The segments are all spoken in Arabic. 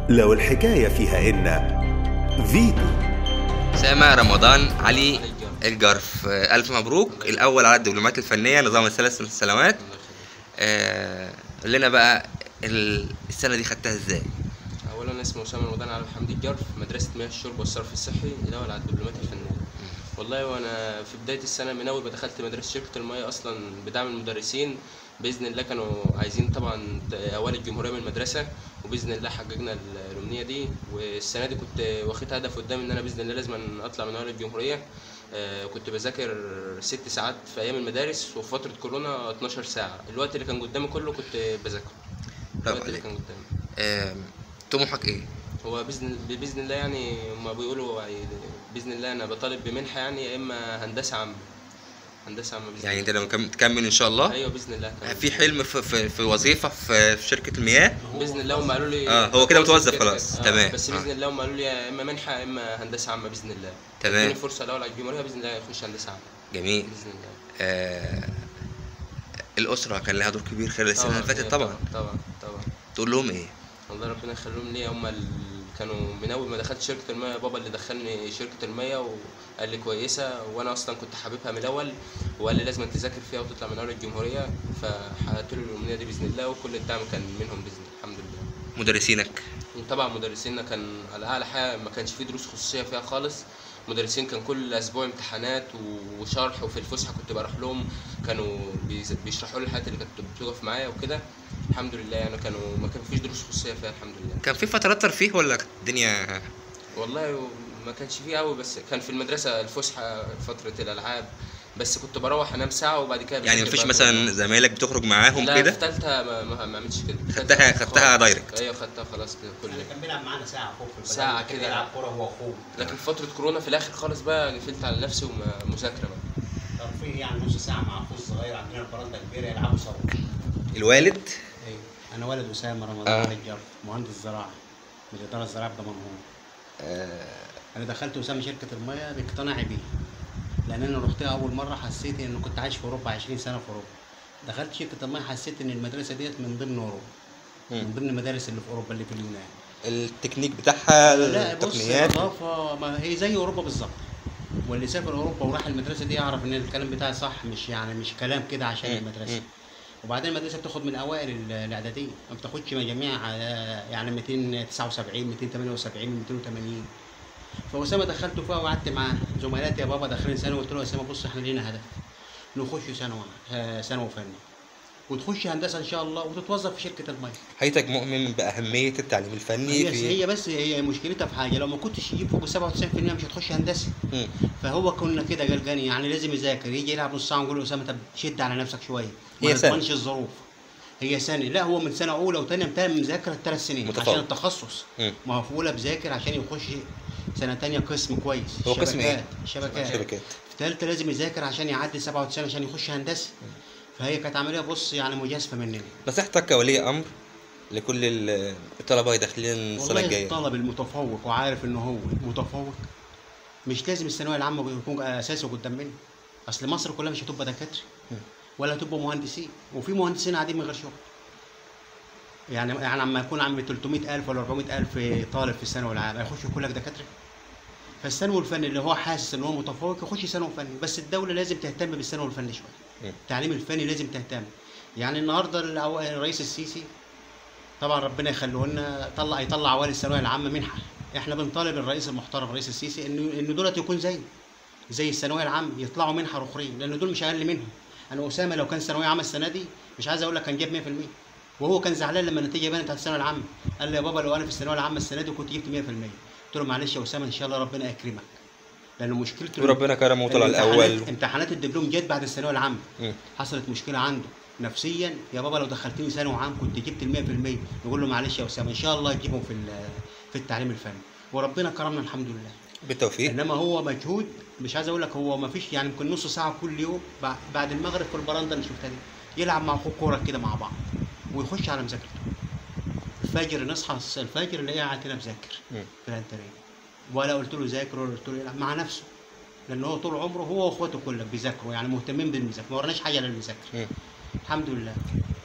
لو الحكاية فيها إن فيتو. سامع رمضان علي الجرف، ألف مبروك الأول على الدبلومات الفنية نظام الثلاث سنوات. قول لنا بقى السنة دي خدتها ازاي؟ اولا اسمي اسامه رمضان علي حمدي الجرف، مدرسه مياه الشرب والصرف الصحي الاول على الدبلومات الفنيه. والله وانا في بدايه السنه من اول ما دخلت مدرسه شركه المياه اصلا بدعم المدرسين باذن الله، كانوا عايزين طبعا اوائل الجمهوريه من المدرسه، وباذن الله حققنا الامنيه دي. والسنه دي كنت واخد هدف قدامي ان انا باذن الله لازم اطلع من اوائل الجمهوريه. كنت بذاكر 6 ساعات في ايام المدارس، وفي فتره كورونا 12 ساعه. الوقت اللي كان قدامي كله كنت بذاكره. الوقت اللي كان قدامي. طموحك ايه؟ هو باذن الله يعني هما بيقولوا باذن الله انا بطالب بمنحه، يعني يا اما هندسه عامه. هندسه عامه باذن يعني الله. انت لما تكمل ان شاء الله؟ ايوه باذن الله في حلم في وظيفه في شركه المياه؟ باذن الله هم قالوا لي هو كده متوظف خلاص. تمام. بس باذن الله هم قالوا لي يا اما منحه يا اما هندسه عامه باذن الله. تمام. ادوني فرصه الاول على الجمهوريه باذن الله يخش هندسه عامه. جميل. باذن الله. الاسره كان لها دور كبير خلال السنه اللي فاتت طبعا. طبعا. تقول لهم ايه؟ والله ربنا يخليهم لي، هم كانوا من اول ما دخلت شركه المياه، بابا اللي دخلني شركه المياه وقال لي كويسه، وانا اصلا كنت حاببها من الاول، وقال لي لازم تذاكر فيها وتطلع من اول الجمهوريه. فحققت له الامنيه دي باذن الله، وكل الدعم كان منهم باذن الله. الحمد لله. مدرسينك؟ طبعا مدرسينا كان على اعلى حاجه، ما كانش فيه دروس خصوصيه فيها خالص. مدرسين كان كل اسبوع امتحانات وشرح، وفي الفسحه كنت بروح لهم، كانوا بيشرحوا لي الحاجات اللي كانت بتقف معايا وكده. الحمد لله يعني ما كان فيش دروس خصوصيه فيها الحمد لله. كان في فترات ترفيه ولا كانت الدنيا؟ والله ما كانش فيه قوي، بس كان في المدرسه الفسحه فتره الالعاب، بس كنت بروح انام ساعه وبعد كده يعني مفيش مثلا زمايلك بتخرج معاهم لا كده؟ في ثالثه ما عملتش كده. خدتها دايركت؟ ايوه خدتها خلاص كده كل كان بيلعب معانا ساعه فوق في ساعه كده يلعب كوره هو واخوه. لكن فتره كورونا في الاخر خالص بقى قفلت على نفسي ومذاكره بقى. ترفيه يعني نص ساعه مع اخوه الصغير، عندنا البرندة كبيره يلعبوا سوا. الوالد؟ ايوه انا والد اسامه رمضان علي الجرف، مهندس زراعه من الاداره الزراعيه بدمنهور. انا دخلت اسامه شركه المياه باقتناعي بيه، لان انا رحتها اول مره حسيت ان كنت عايش في اوروبا 20 سنه في اوروبا. دخلت شركه المياه حسيت ان المدرسه ديت من ضمن اوروبا، من ضمن المدارس اللي في اوروبا اللي في اليونان. التكنيك بتاعها، لا بص التقنيات؟ نظافه، ما هي زي اوروبا بالظبط. واللي سافر اوروبا وراح المدرسه دي يعرف ان الكلام بتاعي صح، مش كلام كده عشان المدرسه. وبعدين المدرسه بتاخد من اوائل الاعداديه، ما بتاخدش مجاميع يعني 279 278 280. فاسامه دخلته فيها وقعدت معاه زملاتي، يا بابا داخلين ثانوي، قلت له يا اسامه بص احنا لينا هدف نخش ثانوي فني وتخش هندسه ان شاء الله وتتوظف في شركه الميه. حياتك مؤمن باهميه التعليم الفني؟ هي مشكلتها في حاجه، لو ما كنتش تجيب فوق 97% مش هتخش هندسه. فهو كنا كده قلقاني، يعني لازم يذاكر، يجي يلعب نص ساعه نقول له اسامه طب شد على نفسك شويه، ما تضمنش الظروف. هي سنه، لا هو من سنه اولى وثانيه مذاكره 3 سنين متفوق عشان التخصص. ما هو في اولى بذاكر عشان يخش سنه ثانيه قسم كويس. هو قسم ايه؟ شبكات. في ثالثه لازم يذاكر عشان يعدي 97 عشان يخش هندسه. فهي كانت عمليه بص يعني مجازفه مننا. نصيحتك كولي امر لكل الطلبه داخلين السنه الجايه؟ والله الطالب المتفوق وعارف ان هو متفوق مش لازم الثانويه العامه يكون اساسي قدام منه. اصل مصر كلها مش هتبقى دكاتره ولا هتبقى مهندسين، وفي مهندسين قاعدين من غير شغل. يعني لما يكون عم 300,000 ولا 400,000 طالب في الثانوي العام هيخشوا كلك دكاتره؟ فالثانوي الفني اللي هو حاسس ان هو متفوق يخش ثانوي فني، بس الدوله لازم تهتم بالثانوي الفني شويه. التعليم الفني لازم تهتم. يعني النهارده الرئيس السيسي طبعا ربنا يخليه لنا يطلع اوائل الثانويه العامه منحه. احنا بنطالب الرئيس المحترم الرئيس السيسي ان دولت يكون زي الثانويه العامه، يطلعوا منحه رخريه، لان دول مش اقل منهم. انا اسامه لو كان ثانويه عامه السنه دي مش عايز اقول لك كان جاب 100%، وهو كان زعلان لما النتيجه بانت على الثانويه العامه. قال لي يا بابا لو انا في الثانويه العامه السنه دي كنت جبت 100%. قلت له معلش يا اسامه ان شاء الله ربنا يكرمك، لانه مشكلته وربنا كرمه وطلع الاول. امتحانات الدبلوم جت بعد الثانويه العامه. حصلت مشكله عنده نفسيا، يا بابا لو دخلتني ثانوي عام كنت جبت ال 100%. نقول له معلش يا اسامه ان شاء الله تجيبهم في التعليم الفني، وربنا كرمنا الحمد لله بالتوفيق. انما هو مجهود، مش عايز اقول لك هو ما فيش يعني ممكن نص ساعه كل يوم بعد المغرب في البرندة اللي شفتها دي يلعب مع اخوه كوره كده مع بعض ويخش على مذاكرته. الفجر نصحى الفجر نلاقيه قاعد هنا بذاكر في الانتريه، ولا قلت له ذاكر ولا قلت له يلعب مع نفسه، لان هو طول عمره هو واخواته كلهم بيذاكروا، يعني مهتمين بالمذاكره، ما ورناش حاجه للمذاكره. الحمد لله.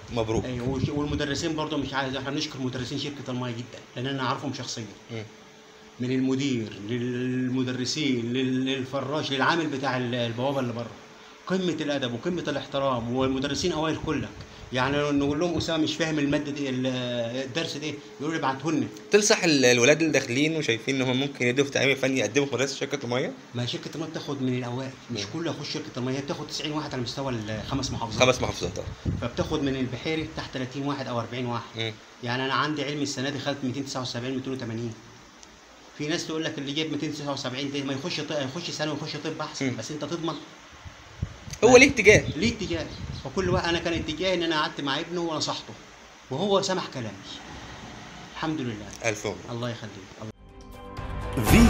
مبروك. ايوه، والمدرسين برضه مش عايز، احنا بنشكر مدرسين شركه الميه جدا لان انا عارفهم شخصيا. من المدير للمدرسين للفراش للعامل بتاع البوابه اللي بره، قمه الادب وقمه الاحترام، والمدرسين اوائل كلك. يعني نقول لهم اسامه مش فاهم الماده دي الدرس ده، يقولوا لي ابعته لنا. تنصح الولاد اللي داخلين وشايفين ان هم ممكن يدوا في تعليم فني يقدموا في مدرسه شركه الميه؟ ما شركه الميه بتاخد من الاوائل، مش كله يخش شركه الميه، بتاخد 90 واحد على مستوى الخمس محافظات. 5 محافظات. فبتاخد من البحيري تحت 30 واحد او 40 واحد. يعني انا عندي علمي السنه دي خدت 279 280. في ناس تقول لك اللي جايب 279 ده ما يخش يخش ثانوي ويخش طب احسن، بس انت تضمن. هو ليه اتجاه، ليه اتجاه، وكل واحد. انا كان اتجاهي ان انا قعدت مع ابنه ونصحته وهو سمح كلامي الحمد لله. الف الله يخليك.